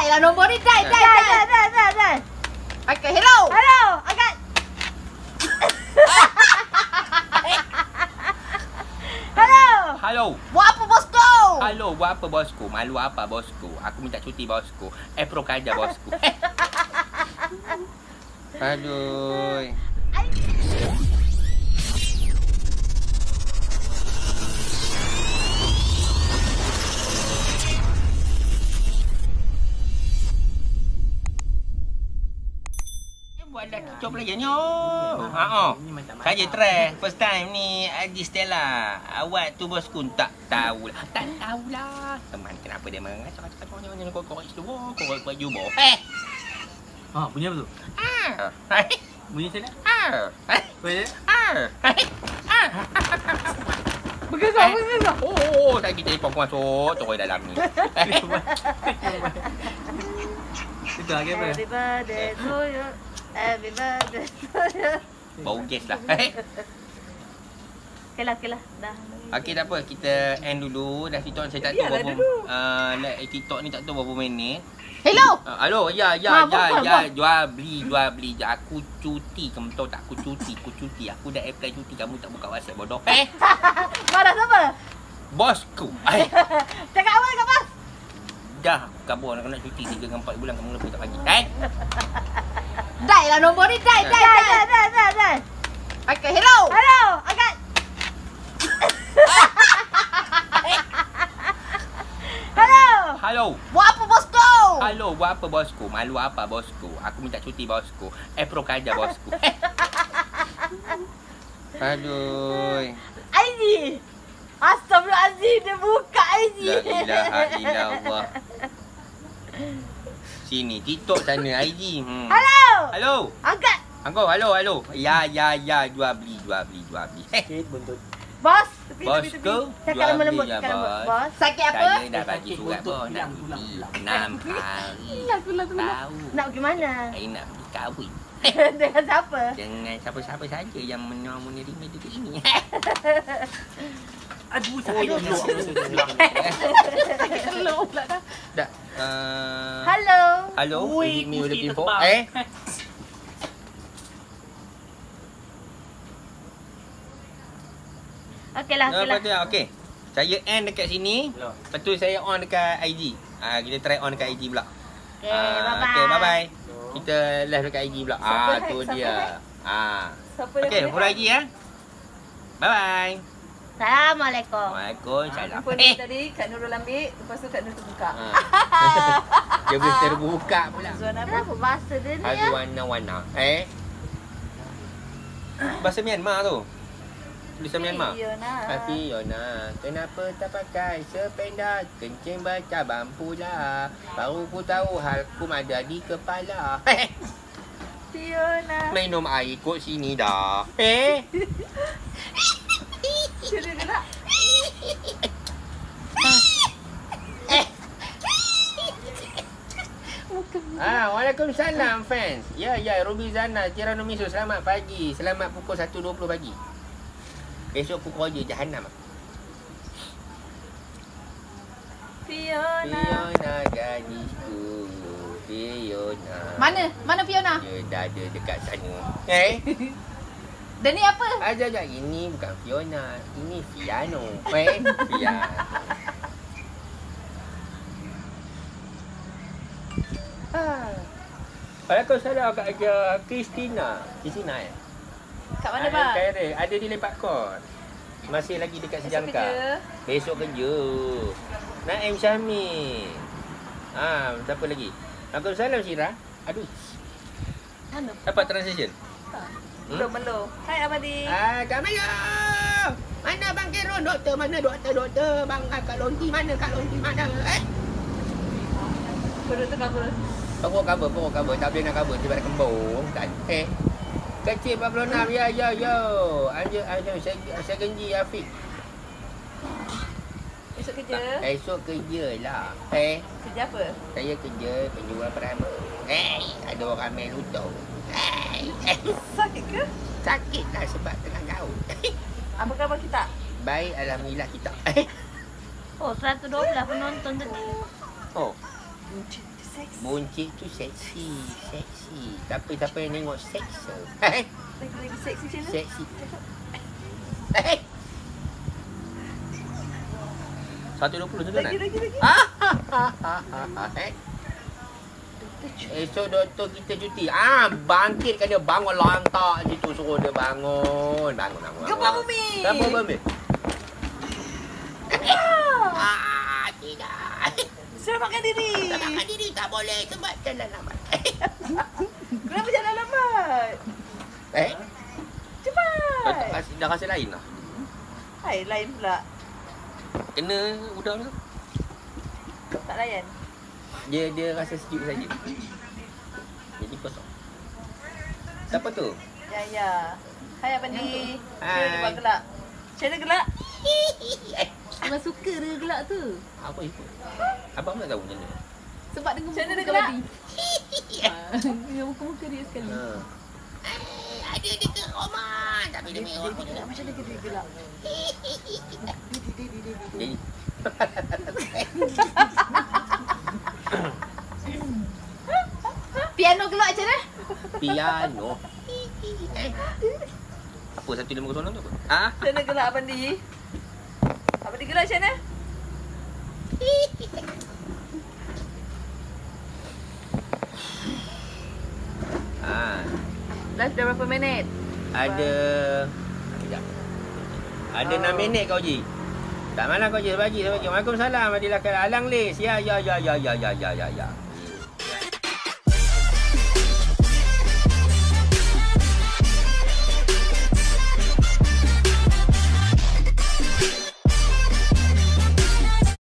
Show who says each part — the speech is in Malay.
Speaker 1: Dai lah nombor ni, dai. Okay, hello. Agak.
Speaker 2: Halo.
Speaker 1: Buat apa bosku?
Speaker 2: Halo, buat apa bosku? Malu apa bosku? Aku minta cuti bosku. Pro kerja bosku. Aduh. Buatlah kicau pelajarnya. Saya try. First time ni Haji Stella. Awak tu bosku tak tahulah. Tak tahulah. Teman kenapa dia mengacau-acau macam korek seluar, korek baju bawah.
Speaker 3: Bunyi apa tu? Bunyi sana? Bunyi?
Speaker 1: Bergerak.
Speaker 2: Oh, sakit telefon aku masuk. Terus dalam ni.
Speaker 3: Itu lagi apa?
Speaker 1: Happy birthday to you. Happy birthday to you.
Speaker 2: Bau gas lah.
Speaker 1: Okay lah. Dah.
Speaker 2: Okey, tak apa. Kita end dulu. Dah TikTok saya tak tahu berapa. TikTok ni tak tahu berapa minit.
Speaker 1: Hello.
Speaker 2: Halo, ya. Jual beli. Aku cuti. Kamu tahu tak? Aku cuti. Aku dah apply cuti. Kamu tak buka WhatsApp bodoh.
Speaker 1: Marah siapa?
Speaker 2: Bosku.
Speaker 1: Cakap apa dekat bos?
Speaker 2: Dah kabur nak cuti 3 dengan 4 bulan kamu lepas tak bagi.
Speaker 1: Dai lah nombor ni, dai. Okay, hello. Agak.
Speaker 2: Halo.
Speaker 1: Buat apa bosku?
Speaker 2: Halo, buat apa bosku? Malu apa bosku? Aku minta cuti bosku. Pro kerja bosku. Aduh.
Speaker 1: ID. Astagfirullahaladzim, dia buka ID.
Speaker 2: La ilaha illallah. Sini, TikTok sana, IG. Halo.
Speaker 1: Angkat.
Speaker 2: Angkau, halo. Ya. Jual beli.
Speaker 3: Buntut.
Speaker 1: Bos.
Speaker 2: Bosku,
Speaker 1: Cakap lembut. Bos. Sakit apa?
Speaker 2: Saya dah bagi surat bos. Nak cuti 6 hari. Tahu.
Speaker 1: Nak pergi mana?
Speaker 2: Saya nak pergi kahwin.
Speaker 1: Dengan siapa?
Speaker 2: Dengan siapa-siapa saja yang menerima dekat sini.
Speaker 3: Aduh, sakit
Speaker 1: Hello pula dah.
Speaker 2: Dah.
Speaker 1: Halo.
Speaker 3: Ui,
Speaker 2: Me
Speaker 3: kursi
Speaker 2: looking for.
Speaker 3: terbang.
Speaker 1: Okeylah.
Speaker 2: Okey. Saya end dekat sini. Lepas tu saya on dekat IG. Kita try on dekat IG pula.
Speaker 1: Okay, bye-bye.
Speaker 2: Okay, bye-bye. Kita live dekat IG pula. Tu dia. Okey, follow IG ya. Bye-bye.
Speaker 1: Assalamualaikum.
Speaker 2: Waalaikumsalam.
Speaker 4: Telefon ni tadi Kak Nurul ambil, lepas tu Kak Nurul terbuka.
Speaker 2: Dia boleh terbuka pula.
Speaker 4: Zuan apa?
Speaker 1: Kenapa bahasa dia ni?
Speaker 2: Warna-warna. Bahasa Myanmar tu. Tulisan Myanmar. Fiona, kenapa tak pakai sepeda? Kencing bercabang pula. Baru ku tahu halkum ada di kepala.
Speaker 4: Fiona.
Speaker 2: Minum air kot sini dah.
Speaker 4: Gerak.
Speaker 2: Waalaikumsalam fans. Ya, Ruby Zana, Tirano Miso, selamat pagi. Selamat pukul 1.20 pagi. Esok aku kerja Jahanam.
Speaker 4: Fiona
Speaker 2: gadisku. Fiona.
Speaker 1: Mana Fiona?
Speaker 2: Dia dah ada dekat sana.
Speaker 1: Dan ni apa?
Speaker 2: Ajak, ini bukan Fiona. Ini Fiano. Fiano. Waalaikumsalam Kak Kristina. Kristina
Speaker 4: kat mana bang?
Speaker 2: Ada di Lepak Court. Masih lagi dekat
Speaker 4: Esok
Speaker 2: Sejangka.
Speaker 4: kerja?
Speaker 2: Besok kerja. Naim Syamil. Siapa lagi? Waalaikumsalam Syirah. Aduh.
Speaker 4: Mana?
Speaker 2: Dapat transition?
Speaker 4: Belum. Hai Abadi.
Speaker 2: Kak Maya. Mana Bang Keron? Doktor mana? Doktor. Bang Kak Lonti mana?
Speaker 4: Doktor cover.
Speaker 2: Pokok cover. Tak boleh nak cover. Tiba-tiba kembung. Kecil 46. Ya. Saya genji Afiq.
Speaker 4: Esok kerja?
Speaker 2: Esok kerja lah.
Speaker 4: Kerja apa?
Speaker 2: Saya kerja penjual peramu. Ada orang main lutut.
Speaker 4: Sakit ke?
Speaker 2: Sakit lah sebab tengah gaul.
Speaker 4: Apa khabar kita?
Speaker 2: Baik, alhamdulillah kita.
Speaker 1: Oh, 112 penonton tadi.
Speaker 2: Oh.
Speaker 4: Seksi.
Speaker 2: Buncit tu seksi. Tapi siapa yang tengok seks?
Speaker 4: Lagi seksi macam mana?
Speaker 2: Seksi.
Speaker 4: Cakap.
Speaker 2: 120 tu kan?
Speaker 4: Lagi.
Speaker 2: Esok doktor kita cuti. Bangkitkan dia bangun lantak situ, suruh dia bangun.
Speaker 4: Gempa bumi.
Speaker 2: Gempa bumi. Tidak.
Speaker 4: Selamatkan diri.
Speaker 2: Selamatkan diri tak boleh sebab jalan lambat.
Speaker 4: Kenapa jalan lambat? Cepat.
Speaker 2: Dah rasa lain lah.
Speaker 4: Hai, lain pula.
Speaker 2: Kena udang tu.
Speaker 4: Tak layan.
Speaker 2: Dia rasa sejuk saja. Jadi kosong. Siapa tu?
Speaker 4: Ya. Hai Abandi.
Speaker 2: Hai.
Speaker 4: Dia buat gelak. Macam mana gelak?
Speaker 1: Abang suka dia gelak tu.
Speaker 2: Apa itu? Abang tak tahu macam mana.
Speaker 1: Sebab dengan
Speaker 4: Macam mana dia
Speaker 1: muka
Speaker 4: gelak?
Speaker 1: Abang. Dengan muka-muka dia sekali.
Speaker 2: Ada dekat rumah. Tapi dia main orang
Speaker 4: Gelak macam mana dia gelak?
Speaker 2: Jadi
Speaker 1: Piano gelak macam mana?
Speaker 2: piano. Apa 1506 tu apa?
Speaker 4: Macam mana gelak Abandi? Abandi gelak macam mana? Live dah berapa minit?
Speaker 2: Ada sekejap. Ada 6 minit kau Ji. Tak malah kau Ji, sebagi. Waalaikumsalam. Adilah alang lis. Ya.